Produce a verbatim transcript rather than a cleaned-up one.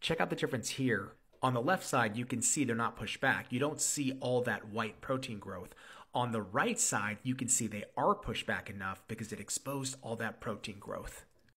Check out the difference here. On the left side, you can see they're not pushed back. You don't see all that white protein growth. On the right side, you can see they are pushed back enough because it exposed all that protein growth.